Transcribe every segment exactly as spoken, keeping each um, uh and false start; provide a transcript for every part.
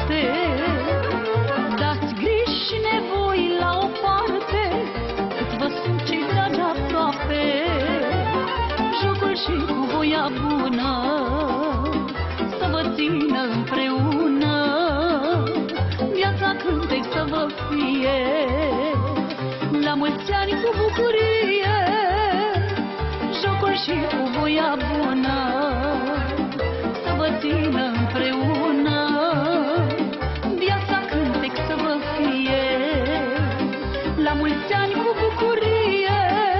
departe. Dați griji și nevoi la o parte, cât vă sunt cei dragi aproape. Jocul și cu voia bună să vă țină împreună, viața cântec să vă fie, la mulți ani cu bucurie. Jocul și cu voia bună să vă țină împreună, viața cântec să vă fie, la mulți ani cu bucurie.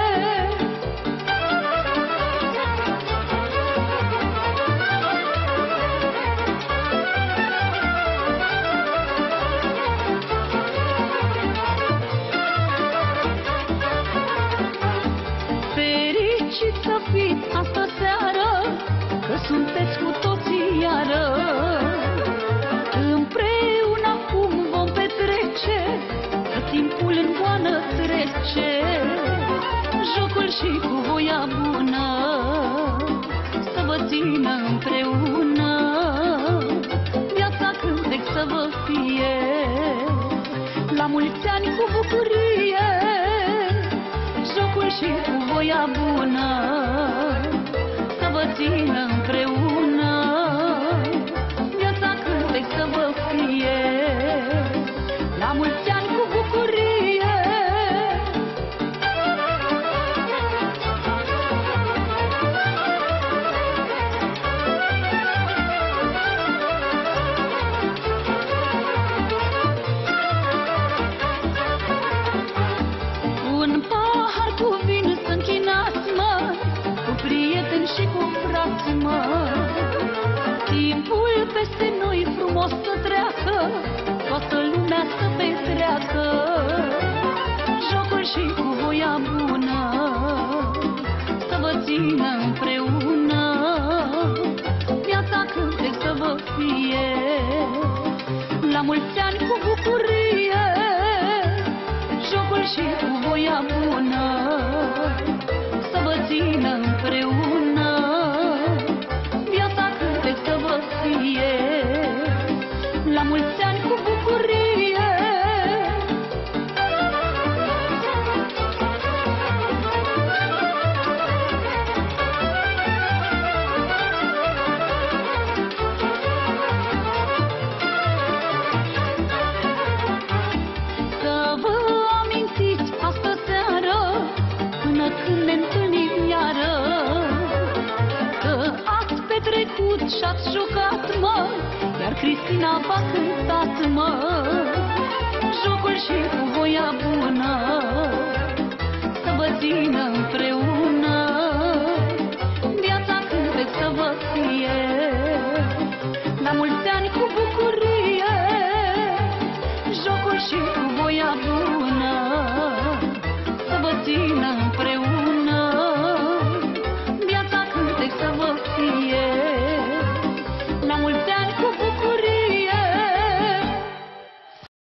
Fericiți să fiți astă seară, că sunteți cu toții iară. Împreună acum vom petrece, că timpul în goană trece. Jocul și cu voia bună să vă țină împreună, viața cântec să vă fie, la mulți ani cu bucurie. Jocul și cu voia bună să vă țină împreună, viața cântec să vă fie, la mulți ani cu bucurie. Un pahar cu vin să închinați, mă, cu prieteni și cu frați, mă. Timpul peste noi frumos să treacă, toată lumea să petreacă. Jocul și cu voia bună să vă țină împreună, viața cântec să vă fie, la mulți ani cu bucurie. Jocul și cu voia bună să vă țină împreună, viața cântec să vă fie, la mulți ani cu bucurie. Când ne întâlnim iară, că ați petrecut și-ați jucat, mă, iar Cristina v-a cântat, mă. Jocul și cu voia bună să vă țină împreună, viața cântec să vă fie, la mulți ani cu bucurie. Jocul și cu voia bună să vă țină împreună,